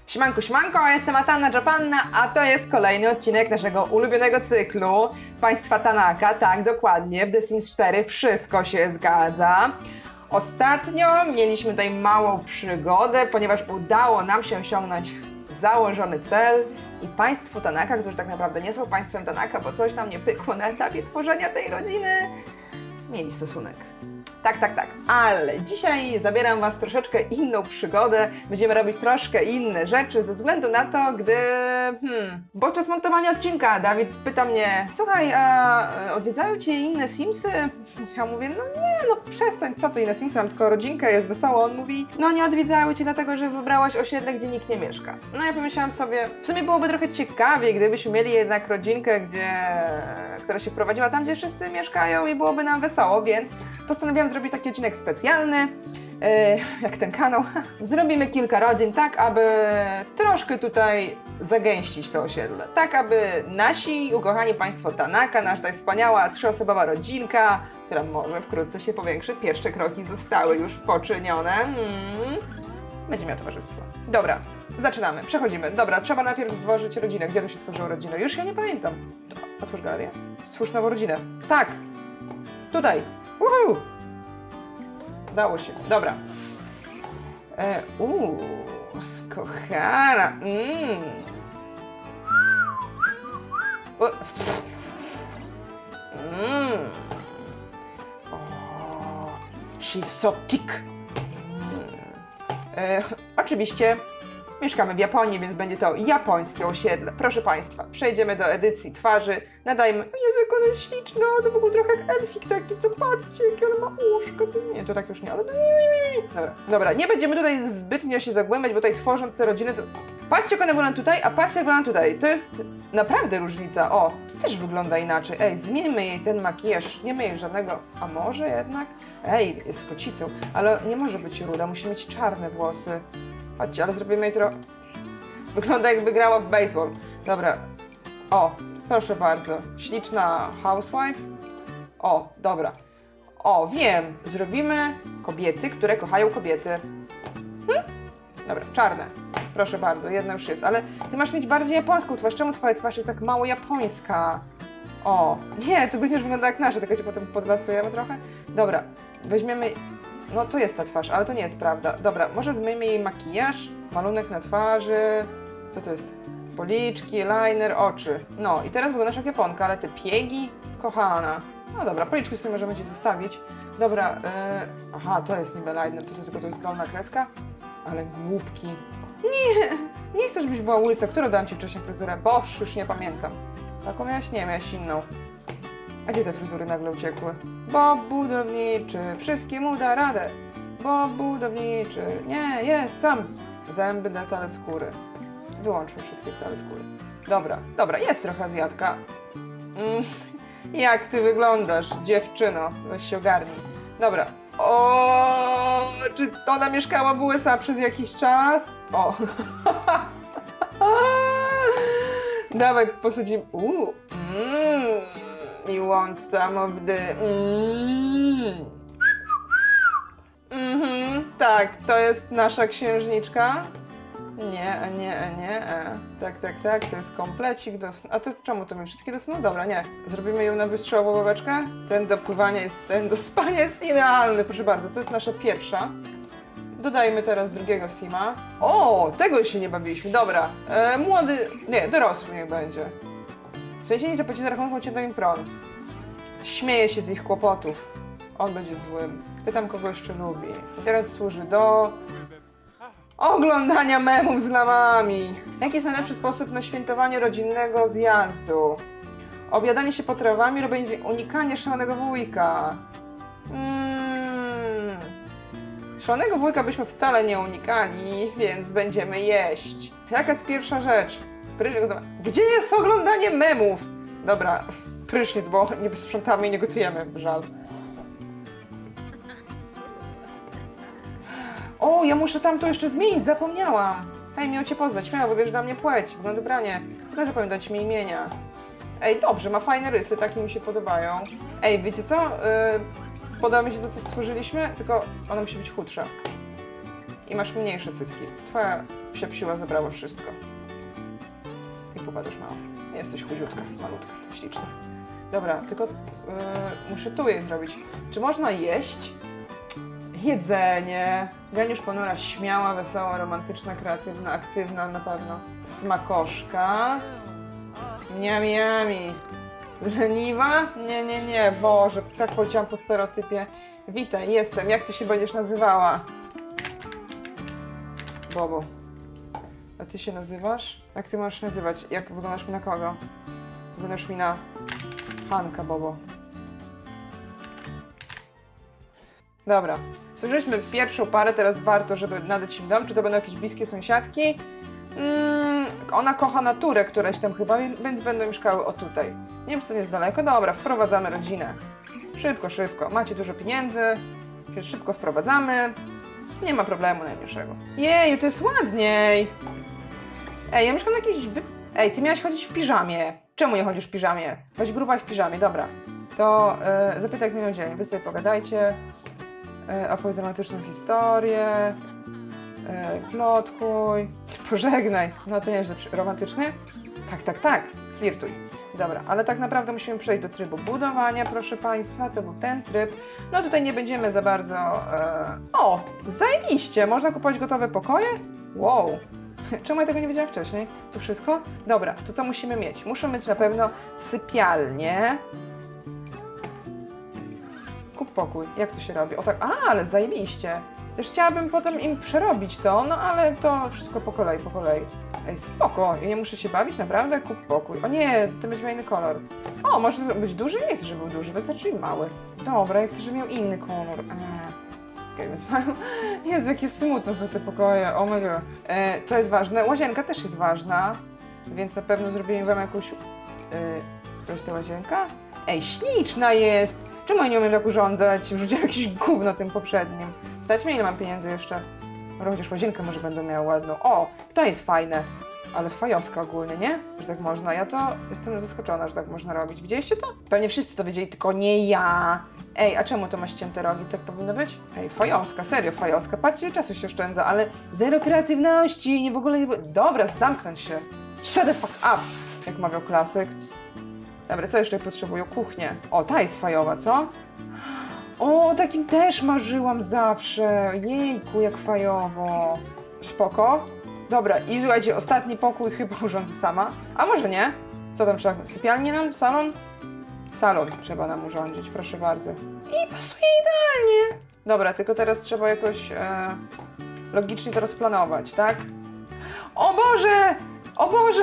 Siemanko, siemanko, ja jestem Atanna Japanna, a to jest kolejny odcinek naszego ulubionego cyklu Państwa Tanaka. Tak, dokładnie, w The Sims 4 wszystko się zgadza. Ostatnio mieliśmy tutaj małą przygodę, ponieważ udało nam się osiągnąć założony cel i Państwo Tanaka, którzy tak naprawdę nie są Państwem Tanaka, bo coś nam nie pykło na etapie tworzenia tej rodziny, mieli stosunek. Tak. Ale dzisiaj zabieram Was troszeczkę inną przygodę. Będziemy robić troszkę inne rzeczy ze względu na to, gdy... podczas montowania odcinka Dawid pyta mnie: słuchaj, a odwiedzają Cię inne Simsy? Ja mówię: no nie, no przestań, co ty inne Simsy, mam tylko rodzinkę, jest wesoło. On mówi: no nie odwiedzają Cię dlatego, że wybrałaś osiedle, gdzie nikt nie mieszka. No ja pomyślałam sobie, w sumie byłoby trochę ciekawiej, gdybyśmy mieli jednak rodzinkę, która się wprowadziła tam, gdzie wszyscy mieszkają i byłoby nam wesoło, więc postanowiłam zrobić taki odcinek specjalny, jak ten kanał. Zrobimy kilka rodzin, tak aby troszkę tutaj zagęścić to osiedle. Tak aby nasi ukochani Państwo Tanaka, nasza ta wspaniała trzyosobowa rodzinka, która może wkrótce się powiększy, pierwsze kroki zostały już poczynione. Będzie miała towarzystwo. Dobra, zaczynamy, przechodzimy. Dobra, trzeba najpierw stworzyć rodzinę. Gdzie tu się tworzyło rodzinę? Już ja nie pamiętam. Otwórz galerię. Stwórz nową rodzinę. Tak! Tutaj! Woohoo! Udało się. Dobra. Kochana. She's so thick. Oczywiście mieszkamy w Japonii, więc będzie to japońskie osiedle. Proszę Państwa, przejdziemy do edycji twarzy. Nadajmy... Jezu, jak ona jest śliczna, to w ogóle trochę jak elfik taki, co patrzcie, jakie ona ma uszka. Nie, to tak już nie, ale... Dobra, nie będziemy tutaj zbytnio się zagłębiać, bo tutaj tworząc te rodziny, to... Patrzcie, jak one wyglądają tutaj, a patrzcie, jak wyglądają tutaj. To jest naprawdę różnica. O, to też wygląda inaczej. Ej, zmieńmy jej ten makijaż. Nie ma jej żadnego... A może jednak? Ej, jest kocicą, ale nie może być ruda, musi mieć czarne włosy. Chodźcie, ale zrobimy jej trochę... Wygląda, jakby grała w baseball. Dobra. O, proszę bardzo. Śliczna housewife. O, dobra. O, wiem. Zrobimy kobiety, które kochają kobiety. Dobra, czarne. Proszę bardzo, jedna już jest. Ale ty masz mieć bardziej japońską twarz. Czemu twoja twarz jest tak mało japońska? O, nie, to będziesz wyglądać jak nasza, tylko cię potem podlasujemy trochę. Dobra, weźmiemy... No to jest ta twarz, ale to nie jest prawda. Dobra, może zmyjmy jej makijaż, malunek na twarzy. Co to jest? Policzki, liner, oczy. No i teraz wyglądasz jak Japonka, ale te piegi, kochana. No dobra, policzki sobie możemy ci zostawić. Dobra, aha, to jest niby liner, to jest dolna kreska. Ale głupki. Nie chcę, żebyś była łysa. Którą dałam ci wcześniej fryzurę? Boż, już nie pamiętam. Taką miałaś? Nie, miałaś inną. A gdzie te fryzury nagle uciekły? Bob budowniczy, wszystkim da radę. Bob budowniczy, nie, jest sam. Zęby, detale skóry. Wyłączmy wszystkie detale skóry. Dobra, jest trochę Azjatka. Jak ty wyglądasz, dziewczyno? Weź się ogarnij. Dobra. O, czy ona mieszkała w USA przez jakiś czas? O. Dawaj, posadzimy. You want some of the... Tak, to jest nasza księżniczka. Nie. Tak, to jest komplecik do snu. A to czemu to my wszystkie do snu? Dobra, nie. Zrobimy ją na wystrzałową ławeczkę. Ten do pływania jest, ten do spania jest idealny, proszę bardzo. To jest nasza pierwsza. Dodajmy teraz drugiego sima. O, tego się nie bawiliśmy. Dobra, młody... Nie, dorosły niech będzie. W sensie nie zapłaci za rachunku, cię do im prąd. Śmieje się z ich kłopotów. On będzie złym. Pytam, kogo jeszcze lubi. Internet służy do... oglądania memów z lamami. Jaki jest najlepszy sposób na świętowanie rodzinnego zjazdu? Obiadanie się potrawami, robienie unikanie szalonego wujka. Szalonego wujka byśmy wcale nie unikali, więc będziemy jeść. Jaka jest pierwsza rzecz? Gdzie jest oglądanie memów? Dobra, prysznic, bo nie sprzątamy i nie gotujemy, żal. O, ja muszę tamto jeszcze zmienić, zapomniałam. Hej, miło Cię poznać, śmiało wybierz dla mnie płeć, wygląd ubranie. Tylko zapamiętać mi imienia. Ej, dobrze, ma fajne rysy, takie mi się podobają. Ej, wiecie co? Podoba mi się to, co stworzyliśmy, tylko ono musi być chudsze. i masz mniejsze cycki. Twoja psiła zabrała wszystko. I pupa też mała. Jesteś chudziutka, malutka, śliczna. Dobra, tylko muszę tu jej zrobić. Czy można jeść? Jedzenie. Geniusz, ponura, śmiała, wesoła, romantyczna, kreatywna, aktywna na pewno. Smakoszka. Miami, miami. Leniwa? Nie, nie, nie. Boże, tak poleciałam po stereotypie. Witaj, jestem. Jak ty się będziesz nazywała? Bobo. A ty się nazywasz? Jak ty możesz nazywać? Jak wyglądasz mi na kogo? Wyglądasz mi na Hanka, Bobo. Dobra. Stworzyliśmy pierwszą parę, teraz warto, żeby nadać im dom. Czy to będą jakieś bliskie sąsiadki? Ona kocha naturę któraś tam chyba, więc będą mieszkały o tutaj. Nie wiem, czy to nie jest daleko. Dobra, wprowadzamy rodzinę. Szybko, szybko. Macie dużo pieniędzy, więc szybko wprowadzamy. Nie ma problemu najmniejszego. Jeju, to jest ładniej. Ej, ja mieszkam na jakimś... Ej, ty miałaś chodzić w piżamie. Czemu nie chodzisz w piżamie? Chodź gruba w piżamie, dobra. To zapytaj, jak minął dzień. Wy sobie pogadajcie. Opowiedz dramatyczną historię. Plotkuj. Pożegnaj. No to nieźle. Romantyczny? Tak, tak, tak. Flirtuj. Dobra, ale tak naprawdę musimy przejść do trybu budowania, proszę Państwa. To był ten tryb. No tutaj nie będziemy za bardzo... O! Zajebiście! Można kupować gotowe pokoje? Wow! Czemu ja tego nie wiedziałam wcześniej? To wszystko? Dobra, to co musimy mieć? Muszę mieć na pewno sypialnię. Kup pokój. Jak to się robi? O tak, ale zajebiście. Też chciałabym potem im przerobić to, no ale to wszystko po kolei, po kolei. Ej, spoko, ja nie muszę się bawić, naprawdę? Kup pokój. O nie, to będzie miał inny kolor. O, może być duży? Nie chcę, żeby był duży, wystarczy mi mały. Dobra, ja chcę, żeby miał inny kolor. Okay, więc mają... Jezu, jakie smutne są te pokoje, oh my god. To jest ważne, łazienka też jest ważna, więc na pewno zrobimy wam jakąś... To jest ta łazienka? Ej, śliczna jest! Czemu ja nie umiem tak urządzać? Wrzuciłam jakieś gówno tym poprzednim. Stać mnie, ile mam pieniędzy jeszcze. Ale chociaż łazienkę może będę miała ładną. O, to jest fajne. Ale fajowska ogólnie, nie? Że tak można. Ja to jestem zaskoczona, że tak można robić. Widzieliście to? Pewnie wszyscy to wiedzieli, tylko nie ja. Ej, a czemu to ma ścięte rogi? Tak powinno być? Ej, fajowska, serio fajowska. Patrzcie, czasu się oszczędza, ale zero kreatywności, nie w ogóle nie... Dobra, zamknąć się. Shut the fuck up, jak mawiał klasyk. Dobra, co jeszcze potrzebuję? Kuchnię. O, ta jest fajowa, co? O, takim też marzyłam zawsze. Jejku, jak fajowo. Spoko. Dobra, i słuchajcie, ostatni pokój chyba urządzę sama. A może nie? Co tam trzeba? Sypialnię nam? Salon? Salon trzeba nam urządzić, proszę bardzo. I pasuje idealnie. Dobra, tylko teraz trzeba jakoś logicznie to rozplanować, tak? O Boże! O Boże!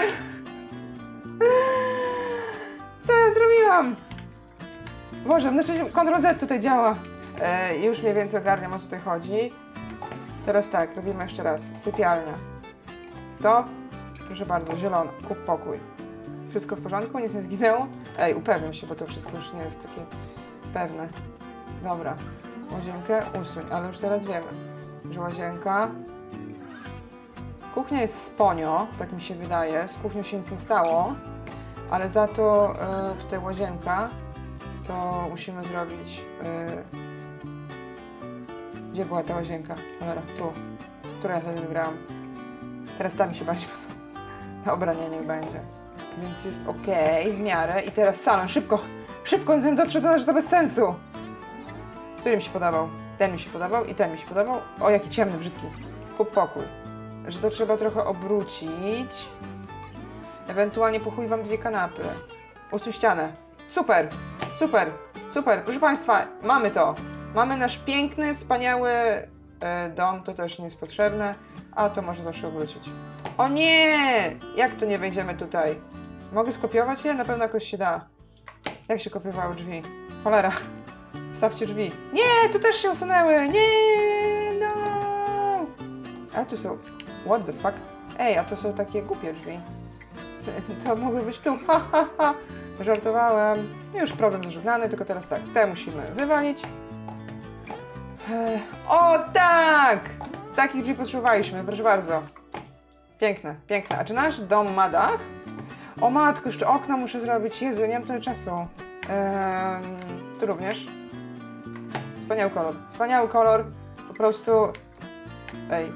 Co ja zrobiłam? Boże, znaczy Ctrl-Z tutaj działa. Już mniej więcej ogarniam, o co tutaj chodzi. Teraz tak, robimy jeszcze raz. Sypialnia. To, proszę bardzo, zielona. Kup pokój. Wszystko w porządku? Nic nie zginęło? Ej, upewniam się, bo to wszystko już nie jest takie pewne. Dobra. Łazienkę usuń, ale już teraz wiemy, że łazienka... Kuchnia jest sponio, tak mi się wydaje. Z kuchnią się nic nie stało. Ale za to tutaj łazienka, to musimy zrobić... Gdzie była ta łazienka? Dobra, tu. Która ja wtedy wybrałam? Teraz ta mi się bardziej podoba. Dobra, nie, niech będzie. Więc jest ok, w miarę. I teraz salon, szybko! Szybko, zanim dotrze do nas, że to bez sensu! Który mi się podobał? Ten mi się podobał i ten mi się podobał. O, jaki ciemny, brzydki. Kup pokój. Że to trzeba trochę obrócić. Ewentualnie po chuj wam 2 kanapy. Usuń ścianę. Super! Super! Super! Proszę Państwa, mamy to! Mamy nasz piękny, wspaniały dom, to też nie jest potrzebne, a to może zawsze obrócić. O nie! Jak to nie wejdziemy tutaj? Mogę skopiować je? Na pewno jakoś się da. Jak się kopiowały drzwi? Cholera. Stawcie drzwi. Nie! Tu też się usunęły! Nie! No! A tu są... What the fuck? Ej, a to są takie głupie drzwi. To mogły być tu. Ha, ha, ha. Żartowałem. Już problem zażegnany, tylko teraz tak. Te musimy wywalić. O tak! Takich drzwi potrzebowaliśmy, proszę bardzo. Piękne, piękne. A czy nasz dom ma dach? O matko, jeszcze okna muszę zrobić. Jezu, nie mam tyle czasu. Tu również. Wspaniały kolor. Wspaniały kolor. Po prostu Ej.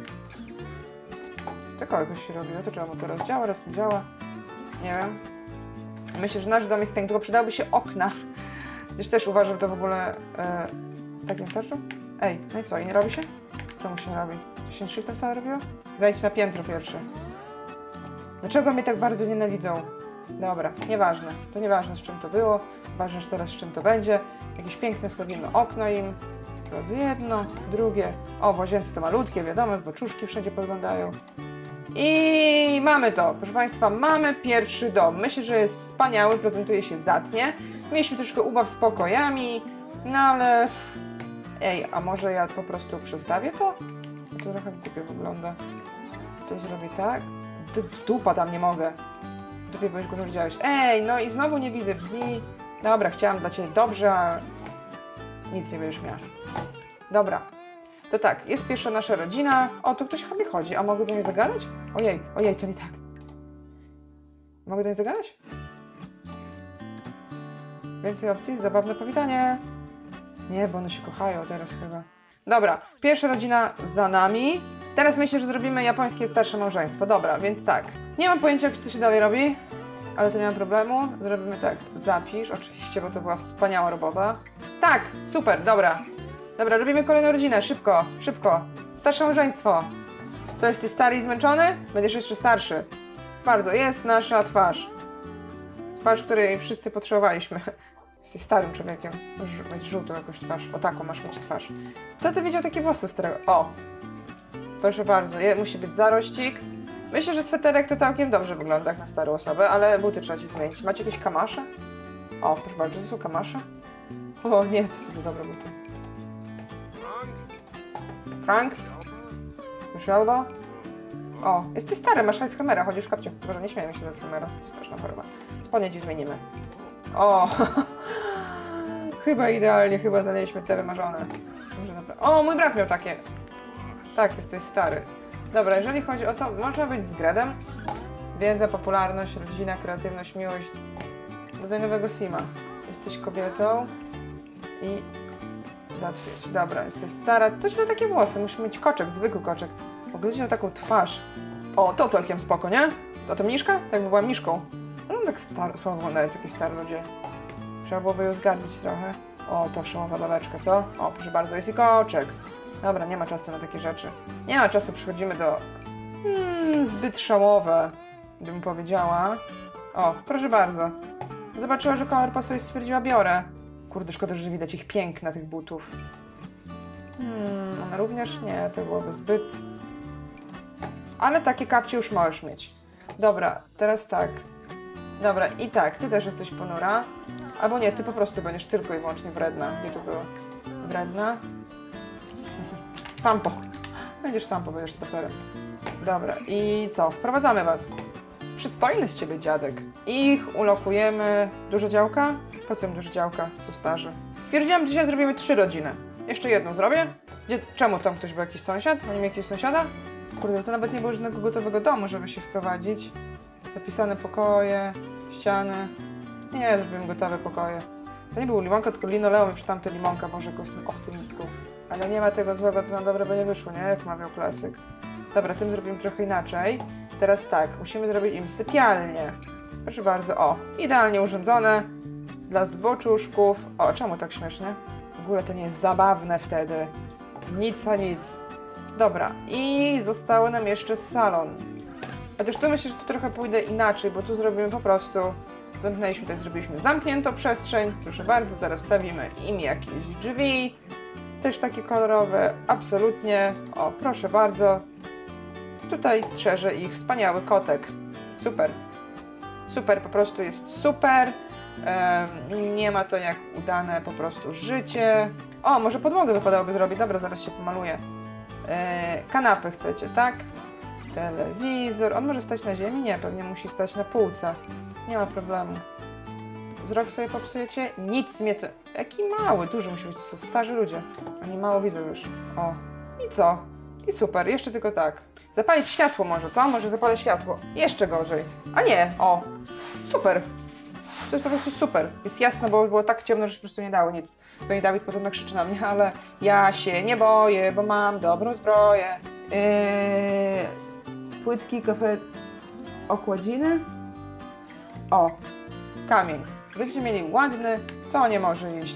Tylko jakoś się robi, no to czemu to raz działa, raz nie działa. Nie wiem. Myślę, że nasz dom jest piękny, tylko przydałyby się okna. Gdzieś też uważam, że to w ogóle... tak nie starczy? Ej, no i co? I nie robi się? Czemu się nie robi? To się shiftem całe robiło? Zajdź na piętro pierwsze. Dlaczego mnie tak bardzo nienawidzą? Dobra, nieważne. To nieważne, z czym to było. Ważne, że teraz z czym to będzie. Jakieś piękne wstawimy okno im. Razy jedno, drugie. O, w łazience to malutkie, wiadomo, boczuszki wszędzie poglądają. I mamy to. Proszę Państwa, mamy pierwszy dom. Myślę, że jest wspaniały, prezentuje się zacnie. Mieliśmy troszkę ubaw z pokojami, no ale... Ej, a może ja po prostu przestawię to? To trochę głupio wygląda. To zrobię tak. Dupa tam nie mogę. Dupie, bo już go nie widziałeś. Ej, no i znowu nie widzę drzwi. Dobra, chciałam dla Ciebie dobrze, a nic nie będziesz miała. Dobra. To tak, jest pierwsza nasza rodzina. O, tu ktoś chyba chodzi. A mogę do niej zagadać? Ojej, ojej, to nie tak. Mogę do niej zagadać? Więcej opcji, zabawne powitanie. Nie, bo one się kochają teraz chyba. Dobra, pierwsza rodzina za nami. Teraz myślę, że zrobimy japońskie starsze małżeństwo. Dobra, więc tak. Nie mam pojęcia, jak to się dalej robi, ale to nie mam problemu. Zrobimy tak, zapisz, oczywiście, bo to była wspaniała robota. Tak, super, dobra. Dobra, robimy kolejną rodzinę, szybko, szybko. Starsze małżeństwo. Co, jesteś stary i zmęczony? Będziesz jeszcze starszy. Bardzo, jest nasza twarz. Twarz, której wszyscy potrzebowaliśmy. Jesteś starym człowiekiem. Musisz mieć żółtą jakąś twarz. O taką masz mieć twarz. Co ty widział takie włosy starego? O! Proszę bardzo, musi być zarościk. Myślę, że sweterek to całkiem dobrze wygląda jak na starą osobę, ale buty trzeba ci zmienić. Macie jakieś kamasze? O, proszę bardzo, to są kamasze? O nie, to są dobre buty. Frank? Michelba? O, jesteś stary, masz Alzheimera, chodzisz w kapcie. Boże, nie śmiejmy się z Alzheimera, to jest straszna choroba. Spodnie ci zmienimy. O, chyba idealnie, chyba znaleźliśmy te wymarzone. O, mój brat miał takie. Tak, jesteś stary. Dobra, jeżeli chodzi o to, można być z Gredem. Wiedza, popularność, rodzina, kreatywność, miłość. Dodaj nowego Sima. Jesteś kobietą i zatwierdź. Dobra, jesteś stara. Coś miał takie włosy, musisz mieć koczek, zwykły koczek. W ogóle miał taką twarz. O, to całkiem spoko, nie? To mniszka? Tak jakby była mniszką. No tak słabo wyglądają takie stare ludzie. Trzeba byłoby ją zgarbić trochę. O, to szołowa babeczka, co? O, proszę bardzo, jest i koczek. Dobra, nie ma czasu na takie rzeczy. Nie ma czasu, przechodzimy do... zbyt szałowe, bym powiedziała. O, proszę bardzo. Zobaczyła, że kolor pasuje i stwierdziła, biorę. Kurde, szkoda, że widać ich piękna, tych butów. Ona również nie, to byłoby zbyt... Ale takie kapcie już możesz mieć. Dobra, teraz tak. Dobra, i tak, ty też jesteś ponura. Albo nie, ty po prostu będziesz tylko i wyłącznie wredna. Gdzie to było? Wredna? Sampo. Będziesz sampo, będziesz spacerem. Dobra, i co? Wprowadzamy was. Przystojny z ciebie dziadek. Ich ulokujemy. Duża działka? Po co im duża działka? Są starzy. Stwierdziłam, że dzisiaj zrobimy 3 rodziny. Jeszcze jedną zrobię. Czemu tam ktoś był jakiś sąsiad? Oni mieli jakiegoś sąsiada? Kurde, to nawet nie było żadnego gotowego domu, żeby się wprowadzić. Zapisane pokoje, ściany. Nie, zrobimy gotowe pokoje. To nie był limonka, tylko linoleum i przy tamte limonka, może jakoś jestem optymistką. Ale nie ma tego złego, to na dobre by nie wyszło, nie? Jak mawiał klasyk. Dobra, tym zrobimy trochę inaczej. Teraz tak, musimy zrobić im sypialnię. Proszę bardzo, o, idealnie urządzone. Dla zboczuszków. O, czemu tak śmiesznie? W ogóle to nie jest zabawne wtedy. Nic a nic. Dobra, i został nam jeszcze salon. Chociaż tu myślę, że tu trochę pójdę inaczej, bo tu zrobimy po prostu... Zamknęliśmy, tutaj zrobiliśmy zamkniętą przestrzeń. Proszę bardzo, teraz wstawimy im jakieś drzwi. Też takie kolorowe, absolutnie. O, proszę bardzo. Tutaj strzeże ich wspaniały kotek. Super. Super, po prostu jest super. Nie ma to jak udane po prostu życie. O, może podłogę wypadałoby zrobić. Dobra, zaraz się pomaluję. Kanapy chcecie, tak? Telewizor. On może stać na ziemi? Nie, pewnie musi stać na półce. Nie ma problemu. Wzrok sobie popsujecie? Nic mnie to... Jaki mały, duży musi być, to są starzy ludzie. Oni mało widzą już. O. I co? I super, jeszcze tylko tak. Zapalić światło może, co? Może zapalę światło. Jeszcze gorzej. A nie, o. Super. To jest po prostu super. Jest jasno, bo było tak ciemno, że się po prostu nie dało nic. Pewnie Dawid potem nakrzyczy na mnie, ale ja się nie boję, bo mam dobrą zbroję. Płytki, kafe, okładziny. O, kamień. Będziecie mieli ładny, co nie może iść.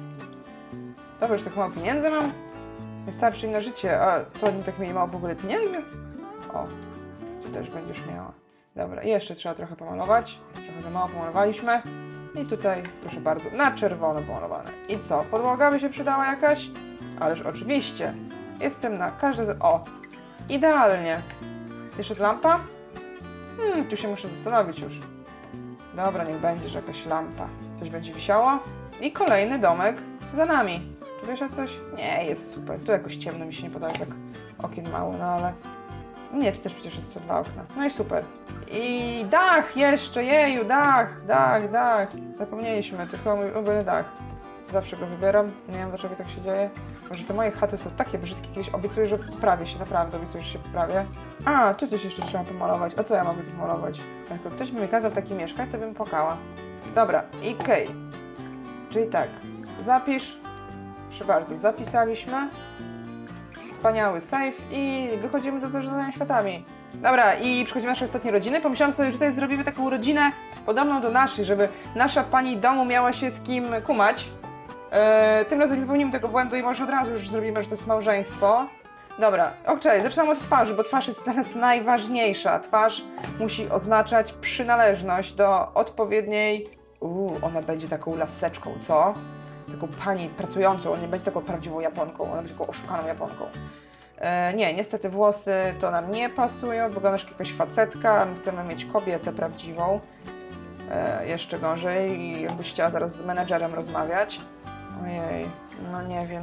Dobra, już tak mało pieniędzy mam. Wystarczy im na życie, a to oni tak mieli mało w ogóle pieniędzy. O, ty też będziesz miała. Dobra, jeszcze trzeba trochę pomalować. Trochę za mało pomalowaliśmy. I tutaj, proszę bardzo, na czerwono pomalowane. I co? Podłoga by się przydała jakaś? Ależ oczywiście. Jestem na każde... O! Idealnie. Jeszcze lampa? Tu się muszę zastanowić już. Dobra, niech będzie, że jakaś lampa. Coś będzie wisiało. I kolejny domek za nami. Tu wiesz coś? Nie, jest super. Tu jakoś ciemno mi się nie podoba, tak okien mało, no ale... Nie, tu też przecież jest co 2 okna. No i super. I dach jeszcze, jeju, dach. Zapomnieliśmy, to chyba mój ulubiony dach. Zawsze go wybieram, nie wiem dlaczego tak się dzieje. Może te moje chaty są takie brzydkie, kiedyś obiecuję, że poprawię się, naprawdę obiecuję, że się poprawię. A, tu coś jeszcze trzeba pomalować. A co ja mogę tu pomalować? Jak ktoś by mi kazał taki mieszkać, to bym płakała. Dobra, i okej. Czyli tak, zapisz. Proszę bardzo, zapisaliśmy. Wspaniały save i wychodzimy do zarządzania światami. Dobra, i przychodzimy do naszej ostatniej rodziny. Pomyślałam sobie, że tutaj zrobimy taką rodzinę podobną do naszej, żeby nasza pani domu miała się z kim kumać. Tym razem nie popełnimy tego błędu i może od razu już zrobimy, że to jest małżeństwo. Dobra, okej, zaczynam od twarzy, bo twarz jest dla nas najważniejsza. Twarz musi oznaczać przynależność do odpowiedniej... ona będzie taką laseczką, co? Taką pani pracującą, ona nie będzie taką prawdziwą Japonką, ona będzie taką oszukaną Japonką. Nie, niestety włosy to nam nie pasują, wyglądasz jak jakaś facetka, my chcemy mieć kobietę prawdziwą. Jeszcze gorzej i jakbyś chciała zaraz z menedżerem rozmawiać. Ojej, no nie wiem,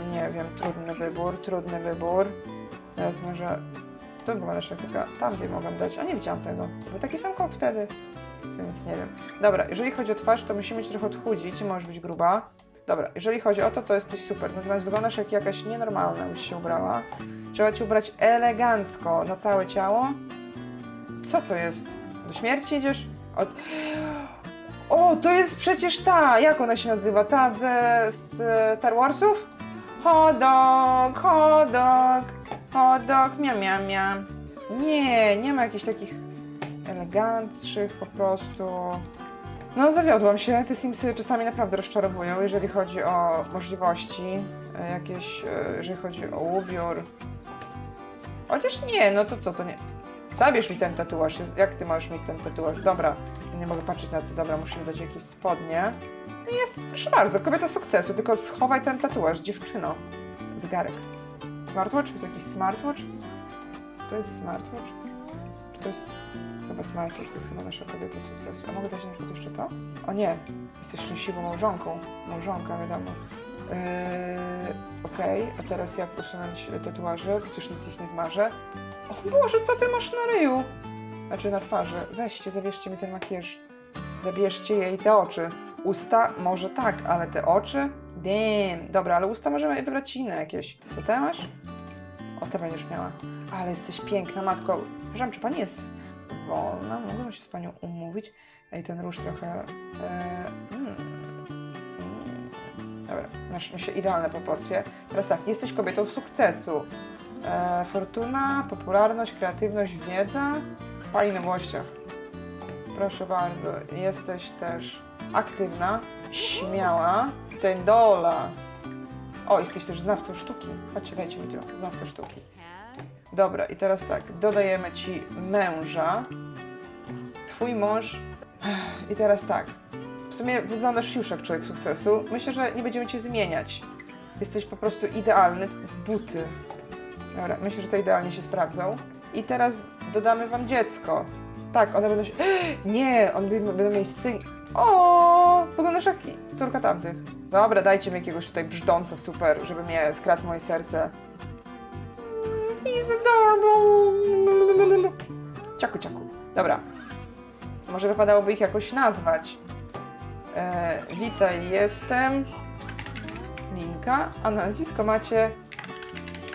trudny wybór. Teraz może... To wyglądasz jak taka, tamtej mogłam dać, a nie widziałam tego. To był taki sam kop wtedy, więc nie wiem. Dobra, jeżeli chodzi o twarz, to musimy cię trochę odchudzić, możesz być gruba. Dobra, jeżeli chodzi o to, to jesteś super. Natomiast wyglądasz jak jakaś nienormalna, byś się ubrała. Trzeba cię ubrać elegancko na całe ciało. Co to jest? Do śmierci idziesz? O, to jest przecież ta! Jak ona się nazywa? Ta z Star Warsów? Hot dog, miam. Nie ma jakichś takich elegancszych po prostu... No, zawiodłam się. Te Simsy czasami naprawdę rozczarowują, jeżeli chodzi o możliwości jakieś, jeżeli chodzi o ubiór. Chociaż nie, no to co, to nie... Zabierz mi ten tatuaż. Jak ty możesz mieć ten tatuaż? Dobra, nie mogę patrzeć na to. Dobra, musimy dać jakieś spodnie. Jest, proszę bardzo, kobieta sukcesu, tylko schowaj ten tatuaż, dziewczyno. Zegarek. Smartwatch? Jest jakiś smartwatch? To jest smartwatch? Czy to jest... Chyba smartwatch, to jest chyba nasza kobieta sukcesu. A mogę dać na przykład jeszcze to? O nie, jesteś szczęśliwą małżonką. Małżonka, wiadomo. Okej, a teraz jak usunąć tatuaże? Przecież nic ich nie zmarzę. O Boże, co ty masz na ryju? Znaczy na twarzy. Weźcie, zabierzcie mi ten makijaż. Zabierzcie jej te oczy. Usta może tak, ale te oczy? Damn. Dobra, ale usta możemy wybrać inne jakieś. Co ty masz? O, te będziesz miała. Ale jesteś piękna, matko. Przepraszam, czy pani jest wolna? Mogę się z panią umówić? Ej, ten róż trochę... Dobra, masz mi się idealne proporcje. Teraz tak, jesteś kobietą sukcesu. Fortuna, popularność, kreatywność, wiedza. Pani na włościach. Proszę bardzo. Jesteś też aktywna, śmiała, tendola. O, jesteś też znawcą sztuki. Chodźcie, dajcie mi tu, znawcą sztuki. Dobra, i teraz tak, dodajemy ci męża. Twój mąż. I teraz tak. W sumie wyglądasz już jak człowiek sukcesu. Myślę, że nie będziemy cię zmieniać. Jesteś po prostu idealny. Buty. Dobra, myślę, że to idealnie się sprawdzą. I teraz dodamy wam dziecko. Tak, one będą się... Nie, one będą mieć syn... O, wyglądasz jak córka tamtych. Dobra, dajcie mi jakiegoś tutaj brzdąca super, żeby mnie skradł moje serce. He's adorable. Ciaku. Dobra. Może wypadałoby ich jakoś nazwać. Witaj, jestem Minka, a nazwisko macie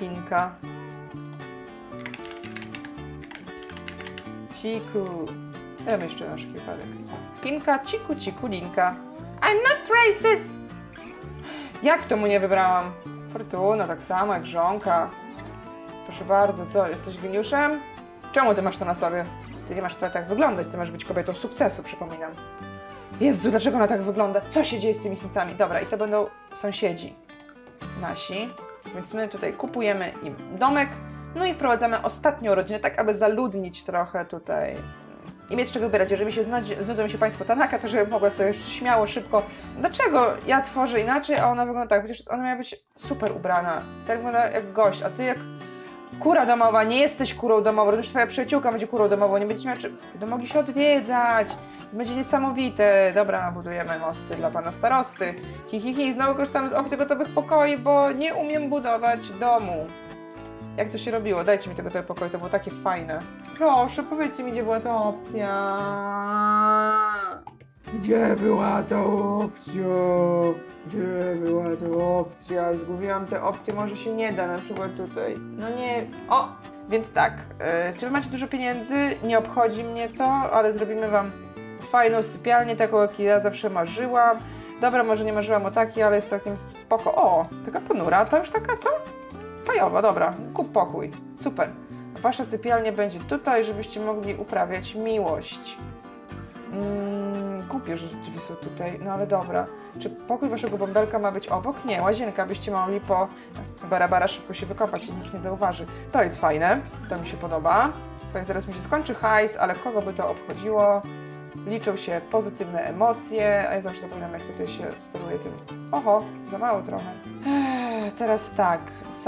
Chinka. Ciku. Dajmy jeszcze nasz wypadek. Pinka, ciku, ciku, linka. I'm not racist! Jak to mu nie wybrałam? Fortuna, tak samo jak żonka. Proszę bardzo, co, jesteś geniuszem? Czemu ty masz to na sobie? Ty nie masz wcale tak wyglądać, ty masz być kobietą sukcesu, przypominam. Jezu, dlaczego ona tak wygląda? Co się dzieje z tymi sensami? Dobra, i to będą sąsiedzi nasi, więc my tutaj kupujemy im domek, no i wprowadzamy ostatnią rodzinę, tak aby zaludnić trochę tutaj i mieć czego wybierać. Jeżeli znudzą mi się Państwo Tanaka, to żebym mogła sobie śmiało, szybko. Dlaczego ja tworzę inaczej, a ona wygląda tak? Przecież ona miała być super ubrana, tak wygląda jak gość, a ty jak kura domowa, nie jesteś kurą domową, już twoja przyjaciółka będzie kurą domową, nie będziecie mogli się odwiedzać. Będzie niesamowite. Dobra, budujemy mosty dla pana starosty. Znowu korzystamy z opcji gotowych pokoi, bo nie umiem budować domu. Jak to się robiło? Dajcie mi tego pokoju, to było takie fajne. Proszę, powiedzcie mi, gdzie była ta opcja. Gdzie była ta opcja? Gdzie była ta opcja? Zgubiłam tę opcję, może się nie da, na przykład tutaj. No nie... O! Więc tak, czy wy macie dużo pieniędzy? Nie obchodzi mnie to, ale zrobimy wam fajną sypialnię, taką jak ja zawsze marzyłam. Dobra, może nie marzyłam o takiej, ale jest całkiem spoko. O, taka ponura, to już taka co? Fajowa, dobra, kup pokój. Super. Wasza sypialnia będzie tutaj, żebyście mogli uprawiać miłość. Głupie, że drzwi są tutaj, no ale dobra. Czy pokój waszego bąbelka ma być obok? Nie, łazienka, byście mogli po bara szybko się wykopać i nikt nie zauważy. To jest fajne, to mi się podoba. Powiem, zaraz mi się skończy hajs, ale kogo by to obchodziło? Liczą się pozytywne emocje, a ja zawsze zapominam, jak tutaj się steruje tym. Oho, za mało trochę. Teraz tak,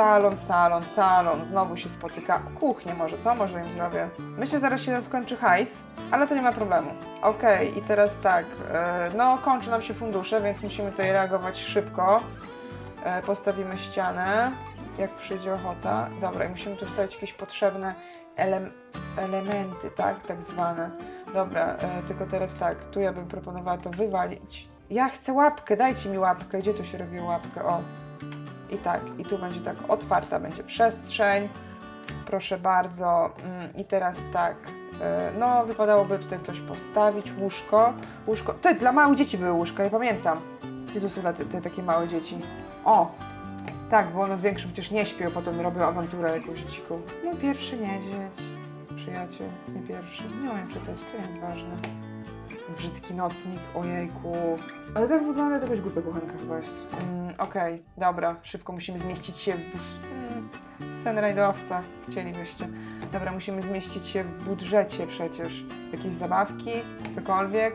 salon, znowu się spotyka. Kuchnię może, co? Może im zrobię. Myślę, że zaraz się skończy hajs, ale to nie ma problemu. Okej, i teraz tak, no kończą nam się fundusze, więc musimy tutaj reagować szybko. Postawimy ścianę, jak przyjdzie ochota. Dobra, i musimy tu wstawić jakieś potrzebne elementy, tak zwane. Dobra, tylko teraz tak, tu ja bym proponowała to wywalić. Ja chcę łapkę, dajcie mi łapkę. Gdzie tu się robi łapkę? O. I tak, i tu będzie tak otwarta, będzie przestrzeń. Proszę bardzo. I teraz tak, no wypadałoby tutaj coś postawić, łóżko. Te dla małych dzieci były łóżka, ja pamiętam. Gdzie tu są te takie małe dzieci? O! Tak, bo one w większym przecież nie śpią, potem robią awanturę jakąś dziką. Mój pierwszy niedźwiedź. Przyjaciel, nie pierwszy. Nie umiem czytać, to nie jest ważne. Brzydki nocnik, ojejku. Ale tak wygląda, to jakaś głupia kuchenka chyba jest. Okej, dobra, szybko musimy zmieścić się w... Sen rajdowca, chcielibyście. Dobra, musimy zmieścić się w budżecie przecież. Jakieś zabawki, cokolwiek.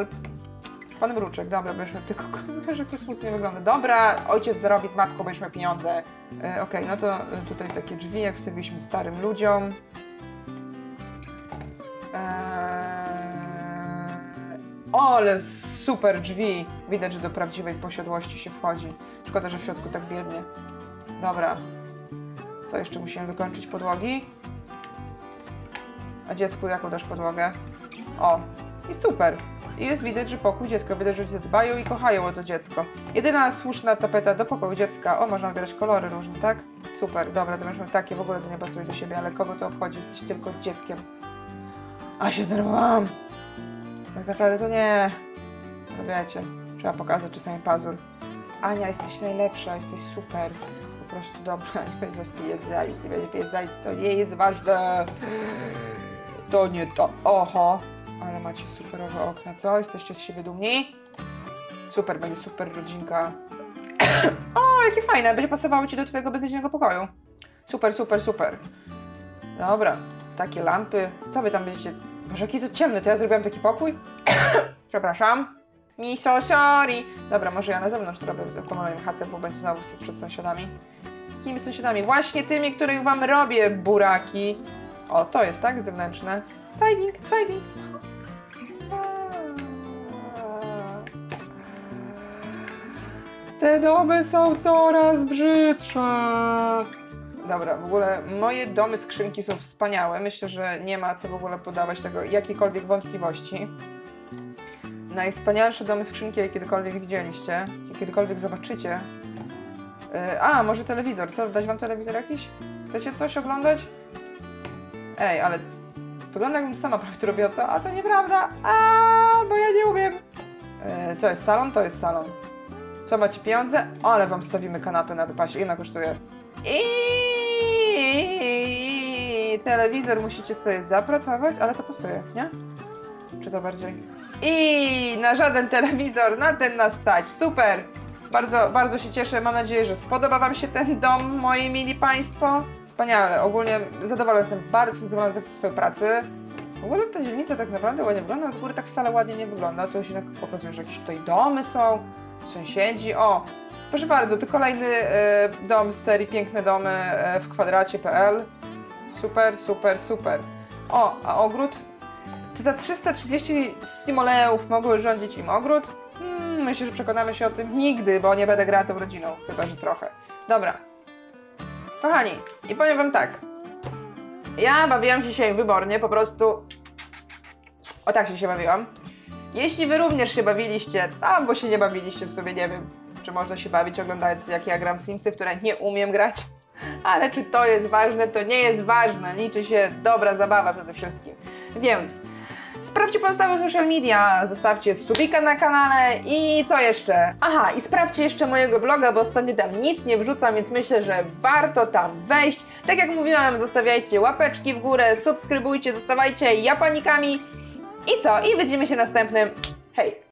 Pan Mruczek, dobra, będziemy tylko... Wiesz, jak to smutnie wygląda. Dobra, ojciec zarobi z matką, będziemy pieniądze. Okej, no to tutaj takie drzwi, jak wstawiliśmy starym ludziom. Ale super drzwi. Widać, że do prawdziwej posiadłości się wchodzi. Szkoda, że w środku tak biednie. Dobra. Co jeszcze musimy wykończyć? Podłogi? A dziecku jaką dasz podłogę? O, i super. I jest widać, że pokój dziecka. Widać, że rodzice dbają i kochają o to dziecko. Jedyna słuszna tapeta do pokoju dziecka. O, można wybierać kolory różne, tak? Super, dobra, to będziemy takie, w ogóle to nie pasuje do siebie, ale kogo to obchodzi? Jesteś tylko dzieckiem. A się zdenerwowałam. Tak naprawdę to nie. No wiecie, trzeba pokazać czasami pazur. Ania, jesteś najlepsza, jesteś super. Po prostu dobra, nie będzie pije zajc, nie będzie pije zajc, to nie jest ważne. To nie to. Oho, ale macie superowe okna, co? Jesteście z siebie dumni? Super, będzie super rodzinka. O, jakie fajne, będzie pasowało ci do twojego beznadziejnego pokoju. Super, super, super. Dobra, takie lampy. Co wy tam będziecie... Boże, jaki to ciemny, to ja zrobiłam taki pokój? Przepraszam. Miso, sorry. Dobra, może ja na zewnątrz zrobię pomaluję chatę, bo będzie znowu przed sąsiadami. Jakimi sąsiadami? Właśnie tymi, których wam robię, buraki. O, to jest, tak? Zewnętrzne. Siding. Te domy są coraz brzydsze. Dobra, w ogóle moje domy skrzynki są wspaniałe. Myślę, że nie ma co w ogóle podawać tego jakiejkolwiek wątpliwości. Najwspanialsze domy skrzynki, jakie kiedykolwiek widzieliście, kiedykolwiek zobaczycie. A, może telewizor. Co, dać wam telewizor jakiś? Chcecie coś oglądać? Ej, ale Wygląda jakbym sama prawdę robiła, co? A to nieprawda. Bo ja nie umiem. Co jest salon? To jest salon. Co, macie pieniądze? Ale wam stawimy kanapę na wypasie. Ile kosztuje? I telewizor musicie sobie zapracować, ale to pasuje, nie? Czy to bardziej? I na żaden telewizor, na ten nas stać. Super! Bardzo, bardzo się cieszę. Mam nadzieję, że spodoba wam się ten dom, moi mili państwo. Wspaniale. Ogólnie zadowolona jestem, bardzo zadowolona ze swojej pracy. W ogóle ta dzielnica tak naprawdę ładnie wygląda, z góry tak wcale ładnie nie wygląda. Tu się pokazuje, że jakieś tutaj domy są, sąsiedzi. O, proszę bardzo, to kolejny dom z serii Piękne Domy w kwadracie.pl. Super, super, super. O, a ogród? Czy za 330 simoleów mogły rządzić im ogród? Myślę, że przekonamy się o tym nigdy, bo nie będę grała tą rodziną, chyba że trochę. Dobra. Kochani, i powiem wam tak. Ja bawiłam się dzisiaj wybornie, po prostu... O tak się bawiłam. Jeśli wy również się bawiliście, albo się nie bawiliście, w sobie nie wiem, czy można się bawić oglądając jak ja gram Simsy, w które nie umiem grać. Ale czy to jest ważne? To nie jest ważne. Liczy się dobra zabawa przede wszystkim. Więc sprawdźcie pozostałe social media, zostawcie subika na kanale i co jeszcze? Aha, i sprawdźcie jeszcze mojego bloga, bo ostatnio tam nic nie wrzucam, więc myślę, że warto tam wejść. Tak jak mówiłam, zostawiajcie łapeczki w górę, subskrybujcie, zostawajcie japanikami. I co? I widzimy się następnym. Hej!